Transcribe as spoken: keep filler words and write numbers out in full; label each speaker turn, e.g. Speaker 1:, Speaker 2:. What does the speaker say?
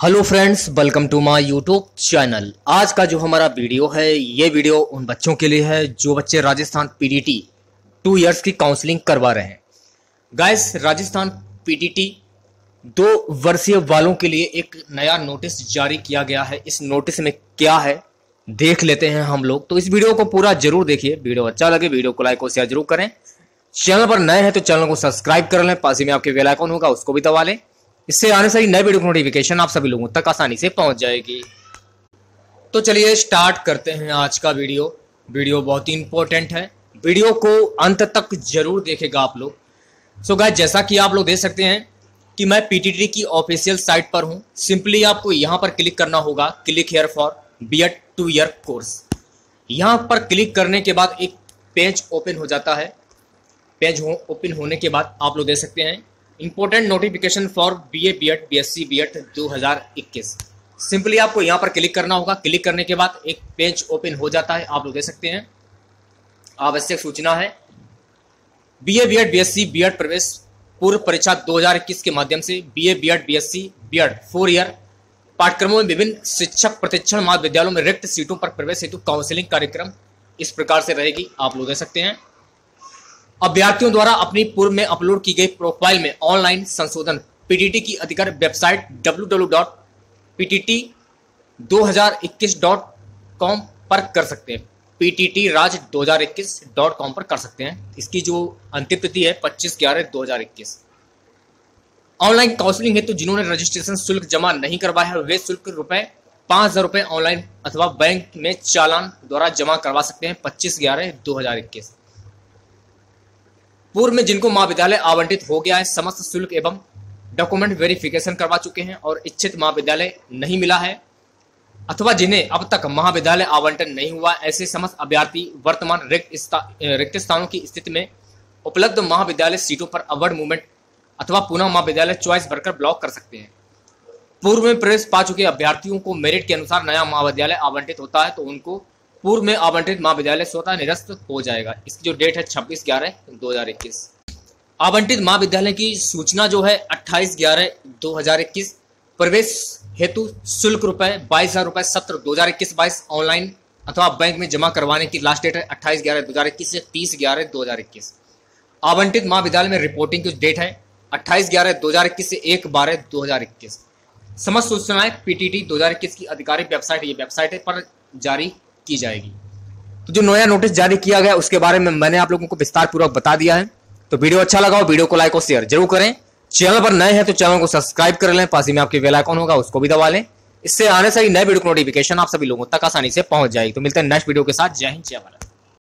Speaker 1: Hello friends, welcome to my YouTube channel. आज का जो हमारा वीडियो है ये वीडियो उन बच्चों के लिए है जो बच्चे राजस्थान पीटीटी टू इयर्स की काउंसलिंग करवा रहे हैं। गाइस, राजस्थान पीटीटी दो वर्षीय वालों के लिए एक नया नोटिस जारी किया गया है। इस नोटिस में क्या है देख लेते हैं हम लोग। तो इस वीडियो को पूरा जरूर देखिए। वीडियो अच्छा लगे वीडियो को लाइक और शेयर जरूर करें। चैनल पर नए हैं तो चैनल को सब्सक्राइब कर लें। पास ही में आपके बेल आइकन होगा उसको भी दबा लें। इससे आने से ही नए वीडियो की नोटिफिकेशन आप सभी लोगों तक आसानी से पहुंच जाएगी। तो चलिए स्टार्ट करते हैं आज का वीडियो। वीडियो बहुत ही इंपॉर्टेंट है, वीडियो को अंत तक जरूर देखेगा आप लोग। सो गाइस, जैसा कि आप लोग देख सकते हैं कि मैं पीटीटी की ऑफिशियल साइट पर हूं। सिंपली आपको यहां पर क्लिक करना होगा, click here for BEd two year course. यहां पर क्लिक करने के बाद एक पेज ओपन हो जाता है। पेज हो, ओपन होने के बाद आप लोग देख सकते हैं important notification for BA BEd BSc BEd दो हज़ार इक्कीस। सिंपली आपको यहां पर क्लिक करना होगा। क्लिक करने के बाद एक पेज ओपन हो जाता है। आप लोग देख सकते हैं आवश्यक सूचना है बीए बीएड बीएससी बीएड प्रवेश पूर्व परीक्षा दो हज़ार इक्कीस के माध्यम से BA BEd BSc BEd four year पाठ्यक्रमों में विभिन्न शिक्षक प्रतिष्ठित महाविद्यालयों में रिक्त सीटों पर प्रवेश हेतु काउंसलिंग कार्यक्रम इस प्रकार से रहेगी। आप लोग देख सकते हैं अभ्यर्थियों द्वारा अपनी पूर्व में अपलोड की गई प्रोफाइल में ऑनलाइन संशोधन पीटीटी की अधिकृत website W W W dot P T T दो हज़ार इक्कीस डॉट कॉम पर कर सकते हैं। पीटीटी राज दो हज़ार इक्कीस डॉट कॉम पर कर सकते हैं। इसकी जो अंतिम तिथि है पच्चीस ग्यारह दो हज़ार इक्कीस। ऑनलाइन काउंसलिंग हेतु जिन्होंने रजिस्ट्रेशन शुल्क जमा नहीं करवाया है वे शुल्क रुपए पांच हजार रुपए ऑनलाइन अथवा बैंक में चालान द्वारा जमा करवा सकते हैं पच्चीस ग्यारह दो हज़ार इक्कीस। पूर्व में जिनको महाविद्यालय आवंटित हो गया है समस्त शुल्क एवं डॉक्यूमेंट वेरिफिकेशन करवा चुके हैं और इच्छित महाविद्यालय नहीं मिला है अथवा जिन्हें अब तक महाविद्यालय आवंटन नहीं हुआ, ऐसे समस्त अभ्यर्थी वर्तमान रिक्त रिक्त स्थानों की स्थिति में उपलब्ध महाविद्यालय सीटों पर अवर्ड मूवमेंट अथवा पुनः महाविद्यालय चॉइस भरकर ब्लॉक कर सकते हैं। पूर्व में प्रवेश पा चुके अभ्यर्थियों को मेरिट के अनुसार नया महाविद्यालय आवंटित होता है तो उनको पूर्व में आवंटित महाविद्यालय स्वतः निरस्त हो जाएगा। इसकी जो डेट है छब्बीस ग्यारह दो हज़ार इक्कीस। आवंटित महाविद्यालय की सूचना जो है अट्ठाईस ग्यारह दो हज़ार इक्कीस। प्रवेश हेतु शुल्क रुपए बाईस हजार रुपए सत्र दो हज़ार इक्कीस बाईस ऑनलाइन अथवा बैंक में जमा करवाने की लास्ट डेट है अट्ठाईस ग्यारह दो हज़ार इक्कीस से तीस ग्यारह दो हज़ार इक्कीस। आवंटित महाविद्यालय में रिपोर्टिंग की डेट है अट्ठाईस ग्यारह दो हज़ार इक्कीस से एक बारह दो हज़ार इक्कीस। समस्त सूचनाएं पीटीटी दो हज़ार इक्कीस की आधिकारिक वेबसाइट ये वेबसाइट पर जारी की जाएगी। तो जो नया नोटिस जारी किया गया उसके बारे में मैंने आप लोगों को विस्तार पूर्वक बता दिया है। तो वीडियो अच्छा लगा हो वीडियो को लाइक और शेयर जरूर करें। चैनल पर नए हैं तो चैनल को सब्सक्राइब कर लें। पास ही में आपके बेल आइकन होगा उसको भी दबा लें। इससे आने से ही नए वीडियो की नोटिफिकेशन आप सभी लोगों तक आसानी से पहुंच जाएगी। तो मिलते हैं नेक्स्ट वीडियो के साथ। जय हिंद जय भारत।